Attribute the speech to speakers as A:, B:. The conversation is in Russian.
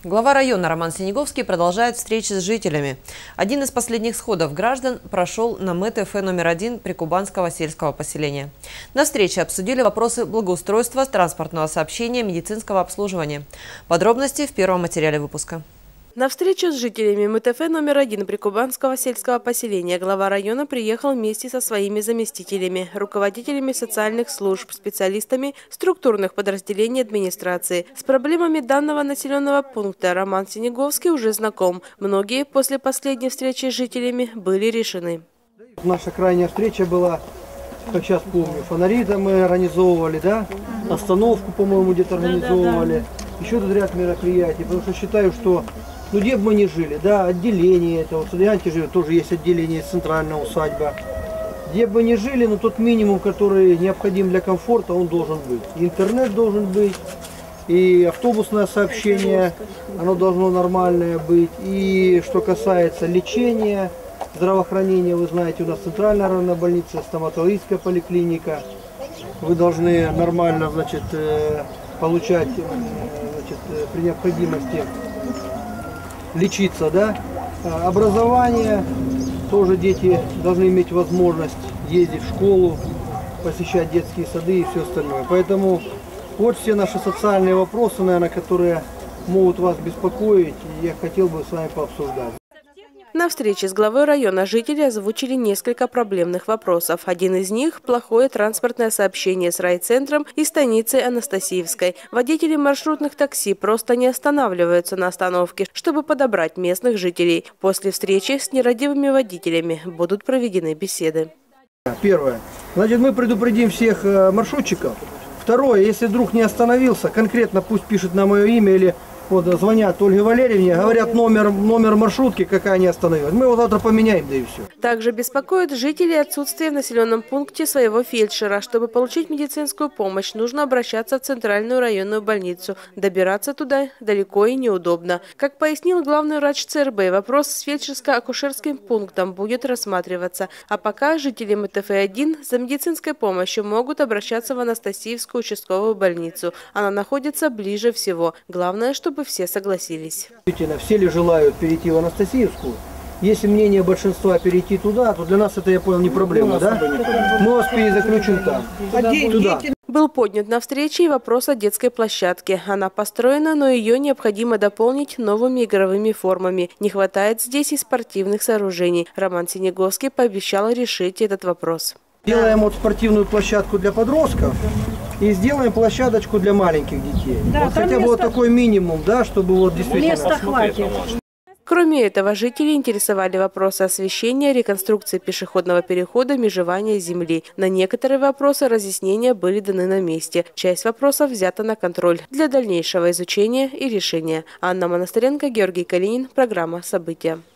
A: Глава района Роман Синеговский продолжает встречи с жителями. Один из последних сходов граждан прошел на МТФ номер 1 Прикубанского сельского поселения. На встрече обсудили вопросы благоустройства, транспортного сообщения, медицинского обслуживания. Подробности в первом материале выпуска.
B: На встречу с жителями МТФ номер 1 Прикубанского сельского поселения глава района приехал вместе со своими заместителями, руководителями социальных служб, специалистами структурных подразделений администрации. С проблемами данного населенного пункта Роман Синеговский уже знаком. Многие после последней встречи с жителями были решены.
C: Наша крайняя встреча была, как сейчас помню, фонари там мы организовывали, да? Остановку, по-моему, где-то организовывали. Еще тут ряд мероприятий, потому что считаю, что где бы мы ни жили, да, отделение этого, Садианте живет, тоже есть отделение, центральная усадьба. Где бы мы ни жили, но тот минимум, который необходим для комфорта, он должен быть. Интернет должен быть, и автобусное сообщение, оно должно нормальное быть. И что касается лечения, здравоохранения, вы знаете, у нас центральная районная больница, стоматологическая поликлиника. Вы должны нормально, значит, получать, значит, при необходимости лечиться, да. Образование, тоже дети должны иметь возможность ездить в школу, посещать детские сады и все остальное. Поэтому вот все наши социальные вопросы, наверное, которые могут вас беспокоить, я хотел бы с вами пообсуждать.
B: На встрече с главой района жители озвучили несколько проблемных вопросов. Один из них – плохое транспортное сообщение с райцентром и станицей Анастасиевской. Водители маршрутных такси просто не останавливаются на остановке, чтобы подобрать местных жителей. После встречи с нерадивыми водителями будут проведены беседы.
C: Первое. Значит, мы предупредим всех маршрутчиков. Второе, если вдруг не остановился, конкретно пусть пишет на мое имя или вот звонят Ольге Валерьевне, говорят номер маршрутки, какая не остановилась. Мы его завтра поменяем, да и все.
B: Также беспокоит жителей отсутствие в населенном пункте своего фельдшера. Чтобы получить медицинскую помощь, нужно обращаться в центральную районную больницу. Добираться туда далеко и неудобно. Как пояснил главный врач ЦРБ, вопрос с фельдшерско-акушерским пунктом будет рассматриваться. А пока жители МТФ-1 за медицинской помощью могут обращаться в Анастасиевскую участковую больницу. Она находится ближе всего. Главное, чтобы все согласились.
C: Все ли желают перейти в Анастасиевскую? Если мнение большинства перейти туда, то для нас это, я понял, не проблема, да? Мы вас перезаключим там. Туда.
B: Был поднят на встрече и вопрос о детской площадке. Она построена, но ее необходимо дополнить новыми игровыми формами. Не хватает здесь и спортивных сооружений. Роман Синеговский пообещал решить этот вопрос.
C: Делаем вот спортивную площадку для подростков и сделаем площадочку для маленьких детей. Да, вот хотя бы вот такой минимум, да, чтобы вот действительно...
D: Места хватит.
B: Кроме этого, жители интересовали вопросы освещения, реконструкции пешеходного перехода, межевания земли. На некоторые вопросы разъяснения были даны на месте. Часть вопросов взята на контроль для дальнейшего изучения и решения. Анна Монастыренко, Георгий Калинин. Программа «События».